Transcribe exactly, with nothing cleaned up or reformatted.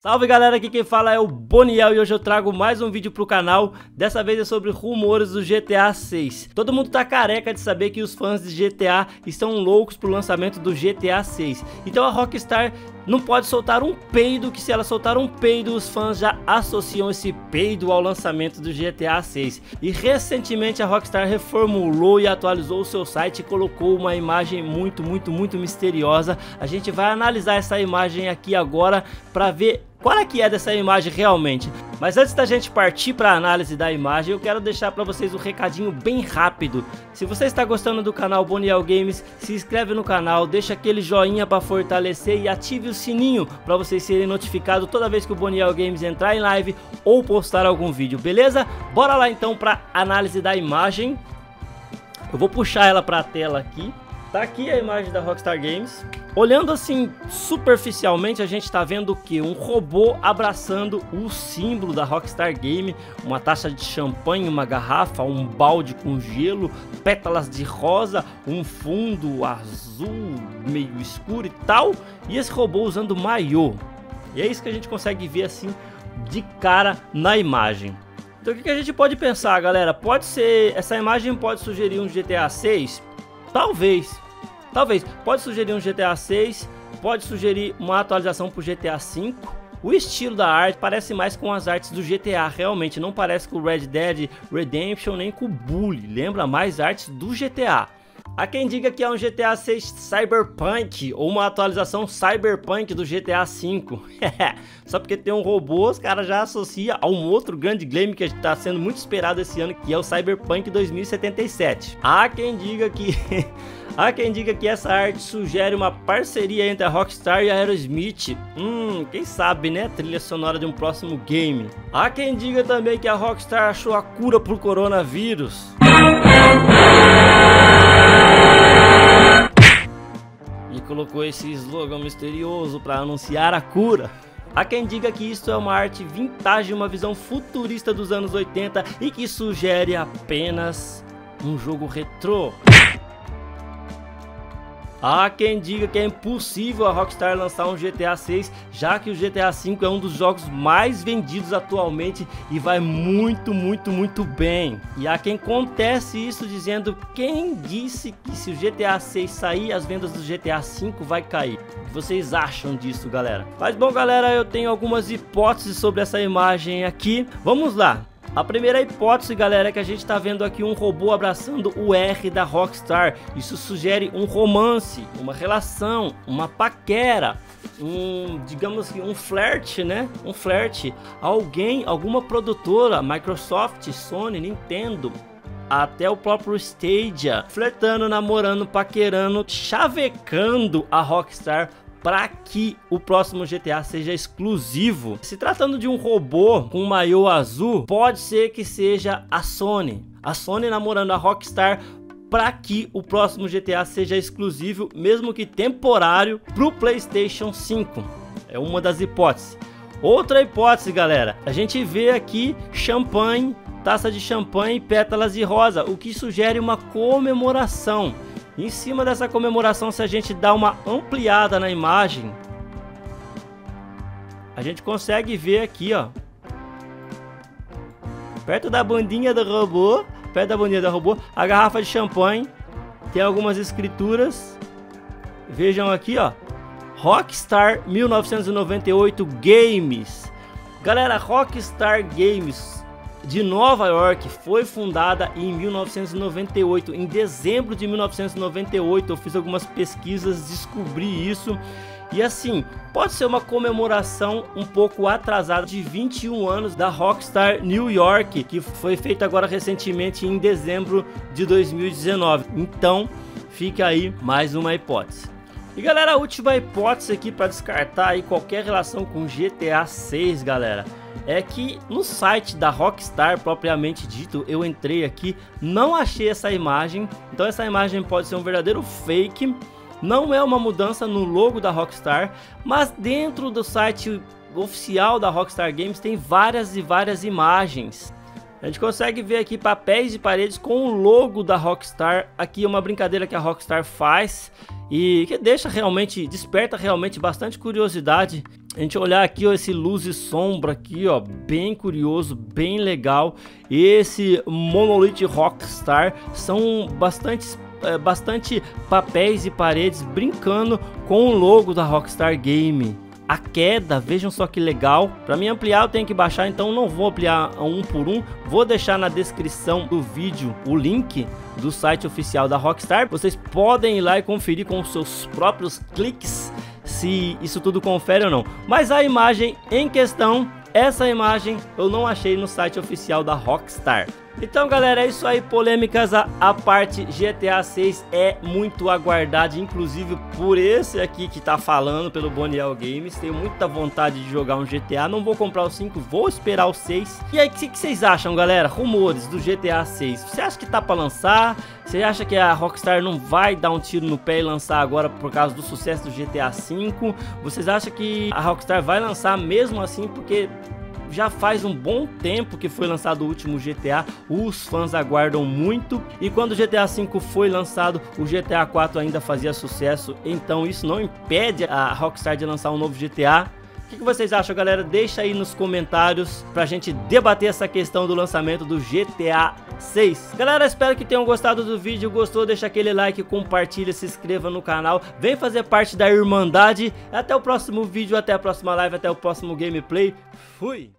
Salve galera, aqui quem fala é o Boniel e hoje eu trago mais um vídeo pro canal. Dessa vez é sobre rumores do G T A seis. Todo mundo tá careca de saber que os fãs de G T A estão loucos pro lançamento do G T A seis. Então a Rockstar não pode soltar um peido, que se ela soltar um peido, os fãs já associam esse peido ao lançamento do G T A seis. E recentemente a Rockstar reformulou e atualizou o seu site e colocou uma imagem muito, muito, muito misteriosa. A gente vai analisar essa imagem aqui agora para ver qual é que é dessa imagem realmente. Mas antes da gente partir para a análise da imagem, eu quero deixar para vocês um recadinho bem rápido. Se você está gostando do canal Boniel Games, se inscreve no canal, deixa aquele joinha para fortalecer e ative o sininho para vocês serem notificados toda vez que o Boniel Games entrar em live ou postar algum vídeo, beleza? Bora lá então para análise da imagem. Eu vou puxar ela para a tela aqui. Tá aqui a imagem da Rockstar Games. Olhando assim superficialmente, a gente tá vendo o que? Um robô abraçando o símbolo da Rockstar Game, uma taça de champanhe, uma garrafa, um balde com gelo, pétalas de rosa, um fundo azul meio escuro e tal, e esse robô usando maiô. E é isso que a gente consegue ver assim de cara na imagem. Então o que a gente pode pensar, galera? Pode ser, essa imagem pode sugerir um G T A seis? Talvez. Talvez, pode sugerir um G T A seis, pode sugerir uma atualização para o G T A cinco. O estilo da arte parece mais com as artes do G T A, realmente, não parece com o Red Dead Redemption nem com o Bully, lembra mais artes do G T A. Há quem diga que é um G T A seis Cyberpunk ou uma atualização Cyberpunk do G T A cinco. Só porque tem um robô, os caras já associam a um outro grande game que está sendo muito esperado esse ano, que é o Cyberpunk dois mil e setenta e sete. Há quem diga que... Há quem diga que essa arte sugere uma parceria entre a Rockstar e a Aerosmith. Hum, quem sabe, né? Trilha sonora de um próximo game. Há quem diga também que a Rockstar achou a cura pro coronavírus. E colocou esse slogan misterioso para anunciar a cura. Há quem diga que isso é uma arte vintage, uma visão futurista dos anos oitenta e que sugere apenas um jogo retrô. Há quem diga que é impossível a Rockstar lançar um G T A seis, já que o G T A cinco é um dos jogos mais vendidos atualmente e vai muito, muito, muito bem. E há quem conteste isso dizendo: quem disse que se o G T A seis sair, as vendas do G T A cinco vai cair? O que vocês acham disso, galera? Mas bom, galera, eu tenho algumas hipóteses sobre essa imagem aqui. Vamos lá. A primeira hipótese, galera, é que a gente tá vendo aqui um robô abraçando o R da Rockstar. Isso sugere um romance, uma relação, uma paquera, um, digamos que um flerte, né? Um flerte. Alguém, alguma produtora, Microsoft, Sony, Nintendo, até o próprio Stadia, flertando, namorando, paquerando, chavecando a Rockstar para que o próximo G T A seja exclusivo. Se tratando de um robô com um maiô azul, pode ser que seja a Sony. A Sony namorando a Rockstar para que o próximo G T A seja exclusivo, mesmo que temporário, para o PlayStation cinco. É uma das hipóteses. Outra hipótese, galera, a gente vê aqui champanhe, taça de champanhe e pétalas de rosa, o que sugere uma comemoração. Em cima dessa comemoração, se a gente dá uma ampliada na imagem, a gente consegue ver aqui, ó, perto da bundinha do robô, perto da bundinha do robô, a garrafa de champanhe, tem algumas escrituras. Vejam aqui, ó, Rockstar mil novecentos e noventa e oito Games. Galera, Rockstar Games de Nova York foi fundada em mil novecentos e noventa e oito, em dezembro de mil novecentos e noventa e oito. Eu fiz algumas pesquisas, descobri isso. E assim, pode ser uma comemoração um pouco atrasada de vinte e um anos da Rockstar New York, que foi feita agora recentemente em dezembro de dois mil e dezenove. Então, fica aí mais uma hipótese. E galera, a última hipótese aqui para descartar aí qualquer relação com G T A seis, galera, é que no site da Rockstar propriamente dito, eu entrei aqui, não achei essa imagem. Então essa imagem pode ser um verdadeiro fake, não é uma mudança no logo da Rockstar, mas dentro do site oficial da Rockstar Games tem várias e várias imagens. A gente consegue ver aqui papéis de paredes com o logo da Rockstar. Aqui é uma brincadeira que a Rockstar faz e que deixa realmente, desperta realmente bastante curiosidade. A gente olhar aqui, ó, esse luz e sombra aqui, ó, bem curioso, bem legal. Esse Monolith Rockstar são bastantes, é, bastante papéis e paredes brincando com o logo da Rockstar Game. A queda, vejam só que legal. Para mim ampliar eu tenho que baixar, então não vou ampliar um por um. Vou deixar na descrição do vídeo o link do site oficial da Rockstar. Vocês podem ir lá e conferir com os seus próprios cliques se isso tudo confere ou não. Mas a imagem em questão, essa imagem eu não achei no site oficial da Rockstar. Então galera, é isso aí, polêmicas à, à parte. G T A seis é muito aguardado, inclusive por esse aqui que tá falando, pelo Boniel Games. Tenho muita vontade de jogar um G T A, não vou comprar o cinco, vou esperar o seis. E aí, o que, que vocês acham, galera? Rumores do G T A seis, você acha que tá pra lançar? Você acha que a Rockstar não vai dar um tiro no pé e lançar agora por causa do sucesso do G T A cinco? Vocês acham que a Rockstar vai lançar mesmo assim, porque já faz um bom tempo que foi lançado o último G T A, os fãs aguardam muito, e quando o G T A cinco foi lançado, o G T A quatro ainda fazia sucesso, então isso não impede a Rockstar de lançar um novo G T A. O que, que vocês acham, galera? Deixa aí nos comentários pra gente debater essa questão do lançamento do G T A seis. Galera, espero que tenham gostado do vídeo. Gostou? Deixa aquele like, compartilha, se inscreva no canal. Vem fazer parte da Irmandade. Até o próximo vídeo, até a próxima live, até o próximo gameplay. Fui!